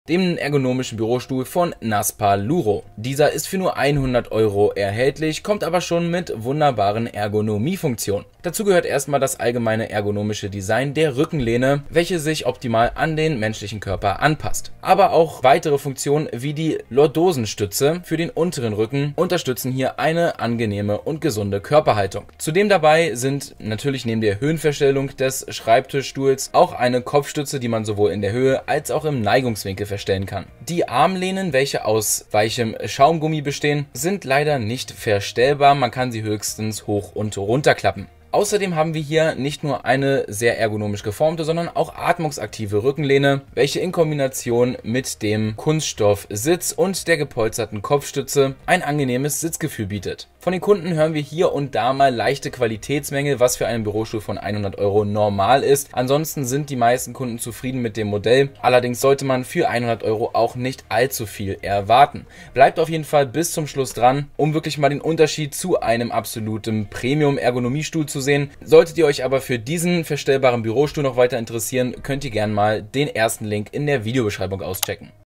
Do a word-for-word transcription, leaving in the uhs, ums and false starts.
dem ergonomischen Bürostuhl von Naspers. Dieser ist für nur hundert Euro erhältlich, kommt aber schon mit wunderbaren Ergonomiefunktionen. Dazu gehört erstmal das allgemeine ergonomische Design der Rückenlehne, welche sich optimal an den menschlichen Körper anpasst. Aber auch weitere Funktionen wie die Lordosenstütze für den unteren Rücken unterstützen hier eine angenehme und gesunde Körperhaltung. Zudem dabei sind natürlich neben der Höhenverstellung des Schreibtischstuhls auch eine Kopfstütze, die man sowohl in der Höhe als auch im Neigungswinkel verstellen kann. Die Armlehnen, welche aus weichem Schaumgummi bestehen, sind leider nicht verstellbar, man kann sie höchstens hoch und runter klappen. Außerdem haben wir hier nicht nur eine sehr ergonomisch geformte, sondern auch atmungsaktive Rückenlehne, welche in Kombination mit dem Kunststoffsitz und der gepolsterten Kopfstütze ein angenehmes Sitzgefühl bietet. Von den Kunden hören wir hier und da mal leichte Qualitätsmängel, was für einen Bürostuhl von hundert Euro normal ist. Ansonsten sind die meisten Kunden zufrieden mit dem Modell. Allerdings sollte man für hundert Euro auch nicht allzu viel erwarten. Bleibt auf jeden Fall bis zum Schluss dran, um wirklich mal den Unterschied zu einem absoluten Premium-Ergonomiestuhl zu sehen. Solltet ihr euch aber für diesen verstellbaren Bürostuhl noch weiter interessieren, könnt ihr gerne mal den ersten Link in der Videobeschreibung auschecken.